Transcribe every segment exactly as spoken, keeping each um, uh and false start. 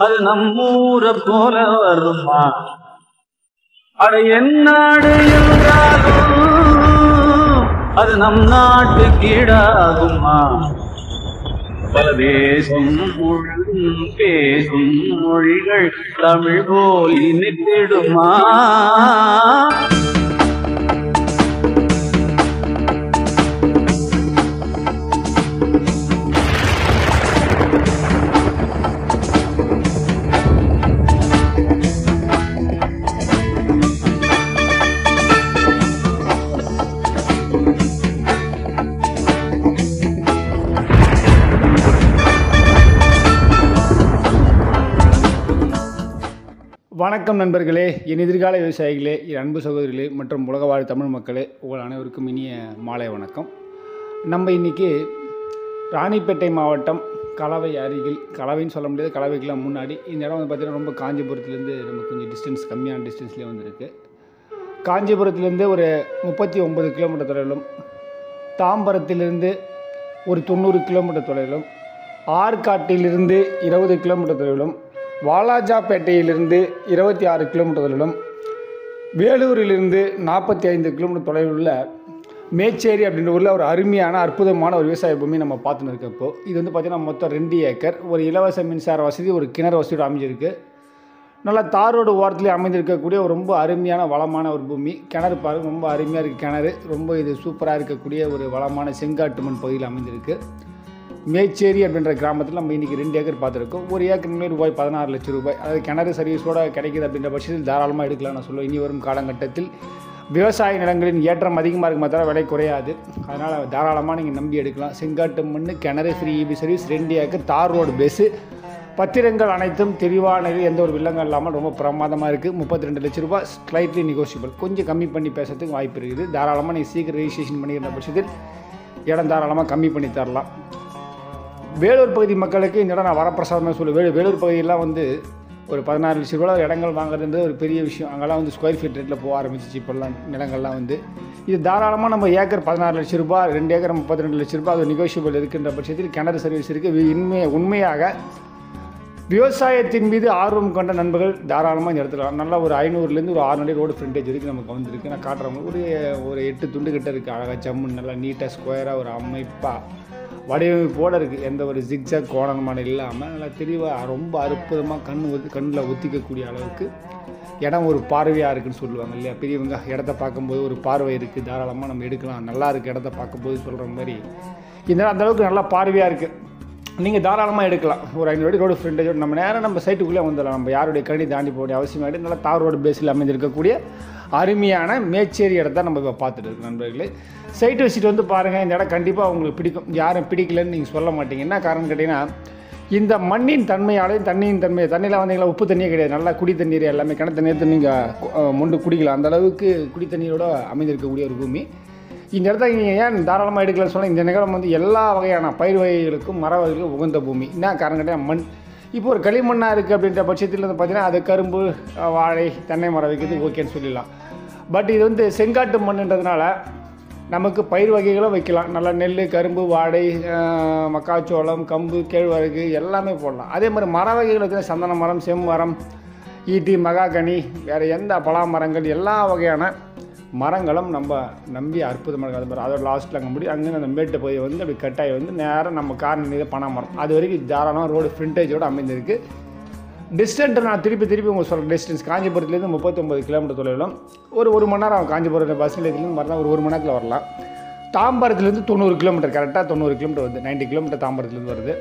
அது நம்மூரை போல வருமா? அட என்னாடு என்றாலும் அது நம் நாட்டு கீழாகுமா? பல தேசம் முழுதும் பேசும் மொழிகள் தமிழ் போல் இனித்திடுமா? வணக்கம் நண்பர்களே, என் எதிர்கால விவசாயிகளே, என் அன்பு சகோதரிகளே மற்றும் உலகவாழ் தமிழ் மக்களே, உங்கள் அனைவருக்கும் இனிய மாலை வணக்கம். நம்ம இன்றைக்கி ராணிப்பேட்டை மாவட்டம் கலவை அருகில், கலவைன்னு சொல்ல முடியாது, கலவைக்கெலாம் முன்னாடி இந்த இடம் வந்து பார்த்திங்கன்னா ரொம்ப காஞ்சிபுரத்துலேருந்து நம்ம கொஞ்சம் டிஸ்டன்ஸ் கம்மியான டிஸ்டன்ஸ்லேயே வந்துருக்கு. காஞ்சிபுரத்துலேருந்து ஒரு முப்பத்தி ஒம்பது கிலோமீட்டர் தொலைவிலும், தாம்பரத்திலிருந்து ஒரு தொண்ணூறு கிலோமீட்டர் தொலைவிலும், ஆற்காட்டிலிருந்து இருபது கிலோமீட்டர் தொலைவிலும், வாலாஜாப்பேட்டையிலிருந்து இருபத்தி ஆறு கிலோமீட்டர் தொலைவிலும், வேலூரிலிருந்து நாற்பத்தி ஐந்து கிலோமீட்டர் தொலைவில் உள்ள மேச்சேரி அப்படின்ற ஊரில் ஒரு அருமையான அற்புதமான ஒரு விவசாய பூமி நம்ம பார்த்துன்னு இருக்கப்போ, இது வந்து பார்த்திங்கன்னா மொத்தம் ரெண்டு ஏக்கர், ஒரு இலவச மின்சார வசதி, ஒரு கிணறு வசதியோடு அமைஞ்சிருக்கு. நல்லா தாரோடு ஓரத்துலேயே அமைந்திருக்கக்கூடிய ஒரு ரொம்ப அருமையான வளமான ஒரு பூமி. கிணறு பாருங்க, ரொம்ப அருமையாக இருக்குது கிணறு. ரொம்ப இது சூப்பராக இருக்கக்கூடிய ஒரு வளமான செங்காட்டு மண் பகுதியில் அமைந்திருக்கு. மேச்சேரி அப்படின்ற கிராமத்தில் நம்ம இன்றைக்கி ரெண்டு ஏக்கர் பார்த்துருக்கோம். ஒரு ஏக்கர் ரூபாய் பதினாறு லட்சம் ரூபாய், அதாவது கிணறு சர்வீஸோடு கிடைக்கிது அப்படின்ற பட்சத்தில் தாராளமாக எடுக்கலாம். நான் சொல்லுவேன், இனி வரும் காலகட்டத்தில் விவசாய நிலங்களின் ஏற்றம் அதிகமாக இருக்குமா தவிர விலை குறையாது. அதனால் தாராளமாக நீங்கள் நம்பி எடுக்கலாம். செங்காட்டு மண், கிணறு, ஃப்ரீ இபி சர்வீஸ், ரெண்டு ஏக்கர், தார் ரோடு பேஸு, பத்திரங்கள் அனைத்தும் தெளிவானது, எந்த ஒரு வில்லங்கள் இல்லாமல் ரொம்ப பிரமாதமாக இருக்குது. முப்பத்தி ரெண்டு லட்சம் ரூபாய், ஸ்லைட்லி நெகோசியபிள், கொஞ்சம் கம்மி பண்ணி பேசுறதுக்கு வாய்ப்பு இருக்குது. தாராளமாக நீங்கள் சீக்கிரம் ரெஜிஸ்ட்ரேஷன் பண்ணிக்கிற பட்சத்தில் இடம் தாராளமாக கம்மி பண்ணி தரலாம். வேலூர் பகுதி மக்களுக்கு இந்த இடம் நான் வரப்பிரசாதமாக சொல்லுவேன். வேலூர் வேலூர் பகுதியெல்லாம் வந்து ஒரு பதினாறு லட்சம் ரூபா இடங்கள் வாங்குறது ஒரு பெரிய விஷயம். அங்கெல்லாம் வந்து ஸ்கொயர் ஃபீட் ரேட்டில் போக ஆரம்பிச்சிச்சு இப்போல்லாம் நிலங்கள்லாம் வந்து. இது தாராளமாக நம்ம ஏக்கர் பதினாறு லட்சம் ரூபாய், ரெண்டு ஏக்கர் முப்பத்தி ரெண்டு லட்சம் ரூபாய், அது நெகோஷியபிள் இருக்கின்ற பட்சத்தில் கிணறு சர்வீஸ் இருக்குது. உண்மை உண்மையாக விவசாயத்தின் மீது ஆர்வம் கொண்ட நண்பர்கள் தாராளமாக இந்த இடத்துல நல்லா ஒரு ஐநூறுலேருந்து ஒரு ஆறுநூறு ரோடு ஃப்ரண்டேஜ் வரைக்கும் நமக்கு வந்துருக்கு. நான் காட்டுறவங்க ஒரு ஒரு எட்டு துண்டு கிட்ட இருக்குது. அழகாக ஜம்மு நல்லா நீட்டாக ஸ்கொயராக ஒரு அமைப்பாக வடிவமைப்போடு இருக்குது. எந்த ஒரு ஜிக்ஸாக் கோணமான இல்லாமல் நல்லா தெளிவாக ரொம்ப அற்புதமாக கண் ஒத்து கண்ணில் ஒத்திக்கக்கூடிய அளவுக்கு இடம் ஒரு பார்வையாக இருக்குதுன்னு சொல்லுவாங்க இல்லையா பெரியவங்க. இடத்த பார்க்கும்போது ஒரு பார்வை இருக்குது, தாராளமாக நம்ம எடுக்கலாம், நல்லா இருக்குது இடத்த பார்க்கும்போது சொல்கிற மாதிரி இந்த அந்தளவுக்கு நல்லா பார்வையாக இருக்குது. நீங்கள் தாராளமாக எடுக்கலாம். ஒரு ஐநூறு அடி ரோடு ஃப்ரண்டேஜோடு நம்ம நேரம் நம்ம சைட்டுக்குள்ளே வந்துடலாம். நம்ம யாருடைய கண்ணி தாண்டி போக அவசியம் ஆகிட்டு நல்லா தார் ரோடு பேஸில் அமைந்திருக்கக்கூடிய அருமையான மேச்சேரி இடத்த நம்ம இப்போ பார்த்துட்டு இருக்கோம் நண்பர்களே. சைட்டு விசிட் வந்து பாருங்கள், இந்த இடம் கண்டிப்பாக உங்களுக்கு பிடிக்கும். யாரும் பிடிக்கலன்னு நீங்கள் சொல்ல மாட்டீங்க. என்ன காரணம் கேட்டிங்கன்னா, இந்த மண்ணின் தன்மையாலையும் தண்ணியின் தன்மை, தண்ணியில் வந்தீங்களா உப்பு தண்ணியே கிடையாது, நல்லா குடி தண்ணீர் எல்லாமே கிணத்து தண்ணீர் நீங்கள் மொண்டு குடிக்கலாம். அந்தளவுக்கு குடி தண்ணீரோடு அமைந்திருக்கக்கூடிய ஒரு பூமி. இந்த இடத்த நீங்கள் ஏன் தாராளமாக எடுக்கலன்னு சொன்னால், இந்த நிலம் வந்து எல்லா வகையான பயிர் வகைகளுக்கும் மர வகைகளுக்கும் உகந்த பூமி. என்ன காரணம் கேட்டால் மண் இப்போ ஒரு களிமண்ணாக இருக்குது அப்படின்ற பட்சத்தில் வந்து பார்த்திங்கன்னா அது கரும்பு, வாழை, தென்னை மரம் வைக்கிறது ஓகேன்னு சொல்லிடலாம். பட் இது வந்து செங்காட்டு மண்ணுன்றதுனால நமக்கு பயிர் வகைகளும் வைக்கலாம். நல்லா நெல், கரும்பு, வாழை, மக்காச்சோளம், கம்பு, கேழ்வரகு எல்லாமே போடலாம். அதே மாதிரி மர வகைகள் வச்சுன்னா சந்தன மரம், செம்மரம், ஈட்டி, மகாகனி, வேறு எந்த பலா மரங்கள் எல்லா வகையான மரங்களும் நம்ம நம்பி அற்புதமாக அது மாதிரி அதோட லாஸ்ட்டில் அங்கே முடியும். அங்கே அந்த மேட்டு போய் வந்து அப்படி கட்டாயி வந்து நேரம் நம்ம கார் மீது பனை மரம் அது வரைக்கும் தாராளமாக ரோடு ஃப்ரண்டேஜோடு அமைந்திருக்கு. டிஸ்டன்ட்டு நான் திருப்பி திருப்பி உங்களுக்கு சொல்கிற டிஸ்டன்ஸ் காஞ்சிபுரத்துலேருந்து முப்பத்தொம்பது கிலோமீட்டர் தொலைவிலும் ஒரு ஒரு மணி நேரம் காஞ்சிபுரம் பஸ் நிலையத்துலேருந்து வரலாம், ஒரு ஒரு மணி நேரத்தில் வரலாம். தாம்பரத்துலேருந்து தொண்ணூறு கிலோமீட்டர், கரெக்டாக தொண்ணூறு கிலோமீட்டர் வருது, நைன்ட்டி கிலோமீட்டர் தாம்பரத்துலேருந்து வருது.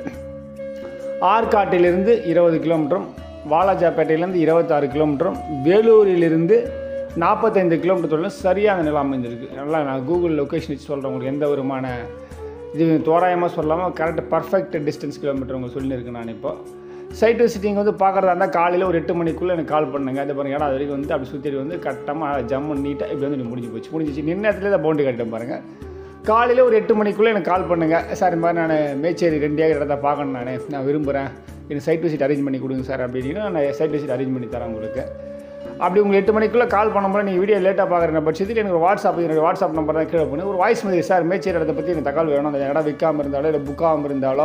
ஆற்காட்டிலிருந்து இருபது கிலோமீட்டரும், வாலாஜாப்பேட்டையிலேருந்து இருபத்தாறு கிலோமீட்டரும், வேலூரிலிருந்து நாற்பத்தைந்து கிலோமீட்டர் தொழிலும் சரியான நிலம் அமைந்திருக்கு. நல்லா நான் கூகுள் லொக்கேஷன் வச்சு சொல்கிறேன் உங்களுக்கு, எந்த விதமான இது தோராயமாக சொல்லாமல் கரெக்ட் பர்ஃபெக்ட் டிஸ்டன்ஸ் கிலோமீட்டர் உங்களுக்கு சொல்லியிருக்கேன். நான் இப்போ சைட் விசிட்டிங் வந்து பார்க்குறதா இருந்தால் காலையில் ஒரு எட்டு மணிக்குள்ளே எனக்கு கால் பண்ணுங்க. அது பாருங்கள், ஏன்னா அது வரைக்கும் வந்து அப்படி சுற்றி வந்து கட்டமாக ஜம்மு நீட்டாக இப்படி வந்து முடிஞ்சு போச்சு முடிஞ்சிச்சு நின்ன இடத்துல தான் பவுண்டரி கட்டிட்டேன் பாருங்கள். காலையில் ஒரு எட்டு மணிக்குள்ளே எனக்கு கால் பண்ணுங்கள். சார் இந்த மாதிரி நான் மேச்சேரி ரெண்டு ஏக்கர் இடத்த பார்க்கணும், நான் நான் விரும்புகிறேன், எனக்கு சைட் விசிட் அரேஞ்ச் பண்ணி கொடுங்க சார் அப்படின்னா நான் சைட் விசிட் அரேஞ்ச் பண்ணி தரேன் உங்களுக்கு. அப்படி உங்களுக்கு எட்டு மணிக்குள்ளே கால் பண்ணும்போது நீங்கள் வீடியோ லேட்டாக பார்க்குற பட்சத்தில் எனக்கு ஒரு வாட்ஸ்அப் என்னோடய வாட்ஸ்அப் நம்பர் தான் கீழே பண்ணி ஒரு வாய்ஸ் மெசேஜ், சார் மேச்சேரி இடத்தை பற்றி எனக்கு தகவல் வேணும், அந்த இடம் விற்காமல் இருந்தாலோ இல்லை புக்காகாமல் இருந்தாலோ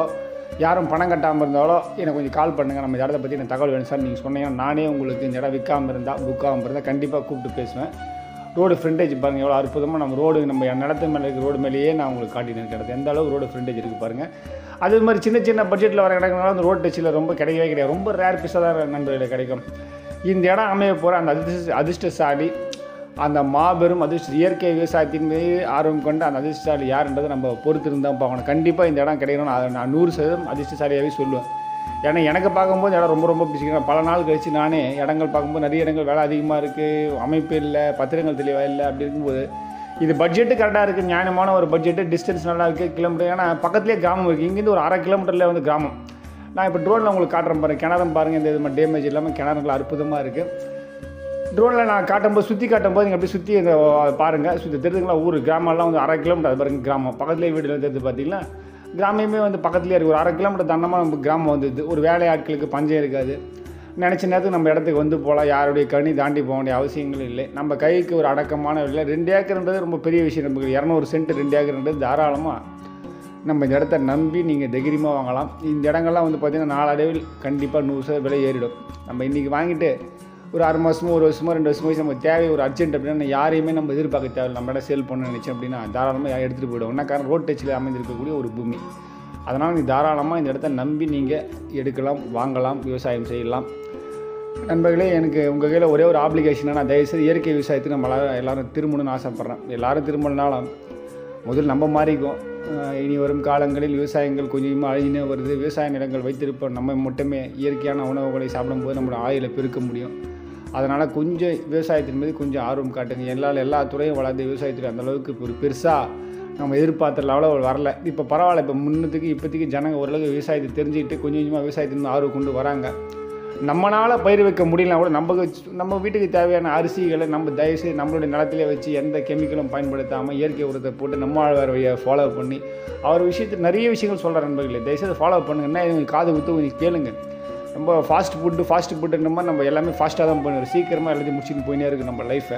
யாரும் பணம் கட்டாமல் இருந்தாலோ எனக்கு கொஞ்சம் கால் பண்ணுங்கள், நம்ம இந்த இடத்த பற்றி எனக்கு தகவல் வேணும் சார் நீங்கள் சொன்னீங்கன்னா நானே உங்களுக்கு இந்த இடம் விற்காமல் இருந்தால் புக்காமல் இருந்தால் கண்டிப்பாக கூப்பிட்டு பேசுவேன். ரோடு ஃப்ரண்டேஜ் பாருங்கள் எவ்வளோ அற்புதமாக நம்ம ரோடு நம்ம நிலத்து மேலே இருக்க ரோடு மேலேயே நான் உங்களுக்கு காட்டினேன் கிடக்கு எந்த அளவு ரோடு ஃப்ரண்டேஜ் இருக்குது பாருங்கள். அதே மாதிரி சின்ன சின்ன பட்ஜெட்டில் வர கிடக்குனால அந்த ரோடு டச்சில் ரொம்ப கிடைக்கவே கிடையாது, ரொம்ப ரேர் பீஸாக தான் நண்பர்களை கிடைக்கும். இந்த இடம் அமைய போகிற அந்த அதிர்ஷ்ட அதிர்ஷ்டசாலி அந்த மாபெரும் அதிர்ஷ்ட இயற்கை விவசாயத்தின் மீது ஆர்வம் கொண்டு அந்த அதிர்ஷ்டசாலி யாருன்றதை நம்ம பொறுத்து இருந்தால் பார்க்கணும். கண்டிப்பாக இந்த இடம் கிடைக்கணும்னு அதை நான் நூறு சதவீதம் அதிர்ஷ்டசாலியாகவே சொல்லுவேன். ஏன்னா எனக்கு பார்க்கும்போது இடம் ரொம்ப ரொம்ப பிடிச்சிக்கிறேன். பல நாள் கழித்து நானே இடங்கள் பார்க்கும்போது நிறைய இடங்கள் வேலை அதிகமாக இருக்குது, அமைப்பு இல்லை, பத்திரங்கள் தெளிவாக இல்லை. அப்படி இருக்கும்போது இது பட்ஜெட்டு கரெக்டாக இருக்குது, நியாயமான ஒரு பட்ஜெட்டு, டிஸ்டன்ஸ் நல்லா இருக்குது, கிலோமீட்டர். ஏன்னா பக்கத்துலேயே கிராமம் இருக்குது, இங்கேருந்து ஒரு அரை கிலோமீட்டரில் வந்து கிராமம். நான் இப்போ ட்ரோனில் உங்களுக்கு காட்டுறேன் பாருங்கள், கிணறும் பாருங்கள், இந்த இது டேமேஜ் இல்லாமல் கிணறுகள் அற்புதமாக இருக்குது. ட்ரோனில் நான் காட்டும்போது சுற்றி காட்டும்போது நீங்கள் அப்படியே சுற்றி இந்த பாருங்கள், சுற்றி தெரிஞ்சுங்களா ஊர் கிராமம்லாம் வந்து அரை கிலோமீட்டர் அது பாருங்கள் கிராமம் பக்கத்துலேயே வீடுலாம் தெரிஞ்சு பார்த்தீங்களா. கிராமமே வந்து பக்கத்துலேயே இருக்குது, ஒரு அரை கிலோமீட்டர் தண்டமாக நம்ம கிராமம் வந்துடுது. ஒரு வேலை ஆட்களுக்கு பஞ்சம் இருக்காது, நினச்ச நேரத்துக்கு நம்ம இடத்துக்கு வந்து போகலாம், யாருடைய கண்ணி தாண்டி போக வேண்டிய அவசியங்களும் இல்லை. நம்ம கைக்கு ஒரு அடக்கமான இல்லை. ரெண்டு ஏக்கர்ன்றது ரொம்ப பெரிய விஷயம். நமக்கு இரநூறு சென்ட் ரெண்டு ஏக்கர்ன்றது தாராளமாக நம்ம இந்த இடத்த நம்பி நீங்கள் தைரியமாக வாங்கலாம். இந்த இடங்கள்லாம் வந்து பார்த்திங்கன்னா நாளடைவில் கண்டிப்பாக நூறு சதவீதம் விலை ஏறிடும். நம்ம இன்றைக்கி வாங்கிட்டு ஒரு ஆறு மாதமோ ஒரு வருஷமோ ரெண்டு வருஷமோ நம்ம தேவை ஒரு அர்ஜென்ட் அப்படின்னா யாரையுமே நம்ம எதிர்பார்க்க தேவை. நம்ம இடம் சேல் பண்ண நினச்சேன் அப்படின்னா தாராளமாக எடுத்துகிட்டு போய்டும். என்ன காரணம், ரோட் டச்சில் அமைந்திருக்கக்கூடிய ஒரு பூமி. அதனால் நீ தாராளமாக இந்த இடத்த நம்பி நீங்கள் எடுக்கலாம், வாங்கலாம், விவசாயம் செய்யலாம். நண்பர்களே, எனக்கு உங்கள் கையில் ஒரே ஒரு ஆப்ளிகேஷனாக நான் தயவுசெய்து இயற்கை விவசாயத்துக்கு நம்ம எல்லோரும் திரும்பணும்னு ஆசைப்பட்றேன். எல்லோரும் திரும்பினாலும் முதல் நம்ம மாறிக்கும். இனி வரும் காலங்களில் விவசாயங்கள் கொஞ்சமாக அழிஞ்சினே வருது. விவசாய நிலங்கள் வைத்திருப்போம் நம்ம மட்டுமே இயற்கையான உணவுகளை சாப்பிடும்போது நம்மளோட ஆயுளை பெருக்க முடியும். அதனால் கொஞ்சம் விவசாயத்தின் மீது கொஞ்சம் ஆர்வம் காட்டுங்க. எல்லாரும் எல்லா துறையும் வளர்ந்து விவசாயத்துறை அந்தளவுக்கு ஒரு பெருசாக நம்ம எதிர்பார்த்த லெவலில் வரல. இப்போ பரவாயில்ல, இப்போ முன்னத்துக்கு இப்போதைக்கு ஜனங்க ஓரளவுக்கு விவசாயத்தை தெரிஞ்சுக்கிட்டு கொஞ்சம் கொஞ்சமாக விவசாயத்தின் ஆர்வம் கொண்டு வராங்க. நம்மளால் பயிர் வைக்க முடியலனா கூட நம்ம நம்ம வீட்டுக்கு தேவையான அரிசிகளை நம்ம தயவுசெய்து நம்மளுடைய நிலத்திலே வச்சு எந்த கெமிக்கலும் பயன்படுத்தாமல் இயற்கை உரத்தை போட்டு நம்ம ஆழ்வார் வழியை ஃபாலோ பண்ணி அவர் விஷயத்துக்கு நிறைய விஷயங்கள் சொல்கிற நண்பர்களே, தயவுசெய்து ஃபாலோ பண்ணுங்கன்னா இது காது குத்து கொஞ்சம் கேளுங்க. ரொம்ப ஃபாஸ்ட் ஃபுட்டு ஃபாஸ்ட் ஃபுட்டுன்ற மாதிரி நம்ம எல்லாமே ஃபாஸ்ட்டாக தான் பண்ணுவோம், சீக்கிரமாக எல்லாத்தையும் முடிச்சுட்டு போயினே இருக்குது நம்ம லைஃப்பை.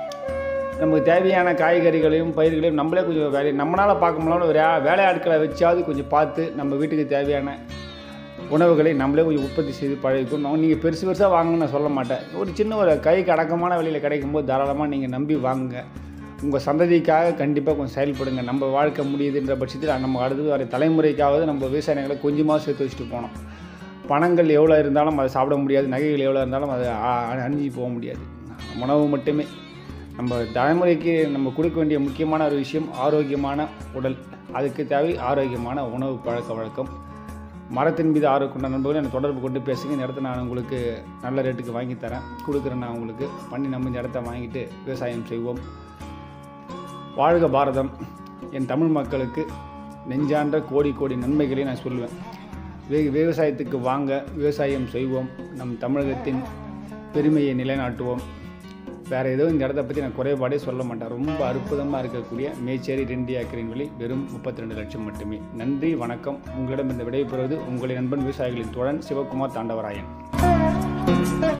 நமக்கு தேவையான காய்கறிகளையும் பயிர்களையும் நம்மளே கொஞ்சம் வேலை நம்மளால் பார்க்க முடியாத ஒரு வேலையாட்களை வச்சாவது கொஞ்சம் பார்த்து நம்ம வீட்டுக்கு தேவையான உணவுகளை நம்மளே கொஞ்சம் உற்பத்தி செய்து பழகிக்கணும். நீங்கள் பெருசு பெருசாக வாங்கன்னு நான் சொல்ல மாட்டேன். ஒரு சின்ன ஒரு கைக்கு அடக்கமான விலையில் கிடைக்கும்போது தாராளமாக நீங்கள் நம்பி வாங்குங்க. உங்கள் சந்ததிக்காக கண்டிப்பாக கொஞ்சம் செயல்படுங்க. நம்ம வாழ்க்கை முடியுதுன்ற பட்சத்தில் நம்ம அடுத்து வர தலைமுறைக்காவது நம்ம விவசாயங்களை கொஞ்சமாக சேர்த்து வச்சுட்டு போனோம். பணங்கள் எவ்வளோ இருந்தாலும் அதை சாப்பிட முடியாது, நகைகள் எவ்வளோ இருந்தாலும் அதை அணிஞ்சு போக முடியாது. உணவு மட்டுமே நம்ம தலைமுறைக்கு நம்ம கொடுக்க வேண்டிய முக்கியமான ஒரு விஷயம் ஆரோக்கியமான உடல். அதுக்கு தேவை ஆரோக்கியமான உணவு பழக்க வழக்கம். மரத்தின் மீது ஆர்வம் கொண்ட நண்பர்கள் எனக்கு தொடர்பு கொண்டு பேசுங்க. இந்த இடத்த நான் உங்களுக்கு நல்ல ரேட்டுக்கு வாங்கி தரேன், கொடுக்குறேன். நான் உங்களுக்கு பண்ணி நம்ம இந்த இடத்த வாங்கிட்டு விவசாயம் செய்வோம். வாழ்க பாரதம். என் தமிழ் மக்களுக்கு நெஞ்சான்ற கோடி கோடி நன்மைகளை நான் சொல்லுவேன். விவசாயத்துக்கு வாங்க, விவசாயம் செய்வோம், நம் தமிழகத்தின் பெருமையை நிலைநாட்டுவோம். வேறு எதுவும் இந்த இடத்த பற்றி நான் குறைபாடே சொல்ல மாட்டேன். ரொம்ப அற்புதமாக இருக்கக்கூடிய மேச்சேரி ரெண்டு ஏக்கரின் விலை வெறும் முப்பத்தி ரெண்டு லட்சம் மட்டுமே. நன்றி, வணக்கம். உங்களிடம் இந்த விடைபெறுவது உங்களின் நண்பன் விவசாயிகளின் தோழன் சிவகுமார் தாண்டவராயன்.